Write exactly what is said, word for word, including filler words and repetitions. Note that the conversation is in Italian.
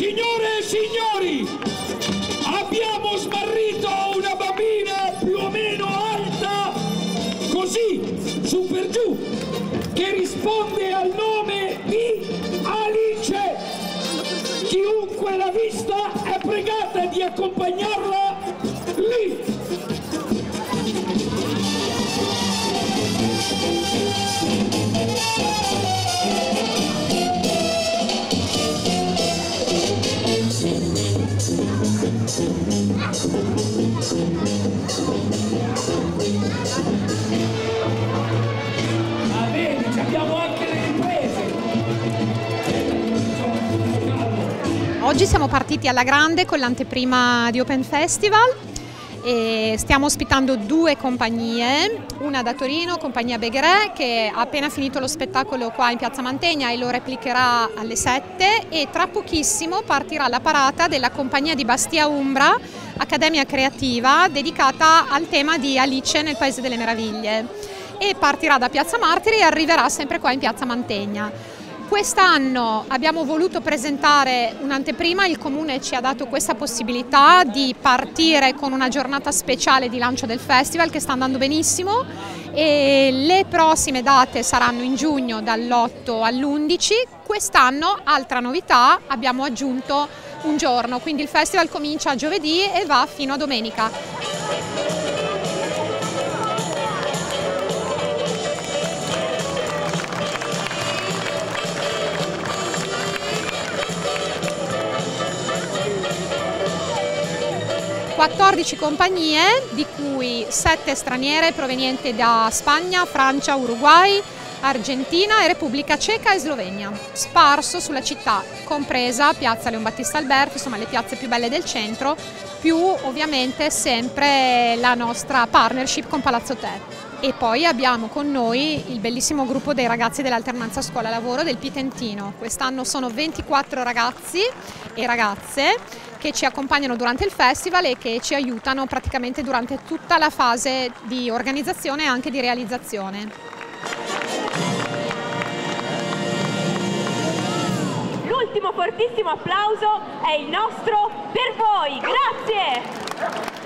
Signore e signori, abbiamo smarrito una bambina più o meno alta, così, su per giù, che risponde al nome di Alice. Chiunque l'ha vista è pregata di accompagnarla lì. Ah, vedi, abbiamo anche le riprese. Oggi siamo partiti alla grande con l'anteprima di Open Festival e stiamo ospitando due compagnie, una da Torino, compagnia Begherè, che ha appena finito lo spettacolo qua in Piazza Mantegna e lo replicherà alle sette, e tra pochissimo partirà la parata della compagnia di Bastia Umbra, Accademia Creativa, dedicata al tema di Alice nel Paese delle Meraviglie, e partirà da Piazza Martiri e arriverà sempre qua in Piazza Mantegna. Quest'anno abbiamo voluto presentare un'anteprima, il Comune ci ha dato questa possibilità di partire con una giornata speciale di lancio del festival che sta andando benissimo, e le prossime date saranno in giugno dall'otto all'undici. Quest'anno, altra novità, abbiamo aggiunto un giorno, quindi il festival comincia giovedì e va fino a domenica. quattordici compagnie, di cui sette straniere provenienti da Spagna, Francia, Uruguay, Argentina e Repubblica Ceca e Slovenia, sparso sulla città, compresa Piazza Leon Battista Alberti, insomma le piazze più belle del centro, più ovviamente sempre la nostra partnership con Palazzo Te. E poi abbiamo con noi il bellissimo gruppo dei ragazzi dell'alternanza scuola-lavoro del Pitentino. Quest'anno sono ventiquattro ragazzi e ragazze che ci accompagnano durante il festival e che ci aiutano praticamente durante tutta la fase di organizzazione e anche di realizzazione. L'ultimo fortissimo applauso è il nostro per voi. Grazie!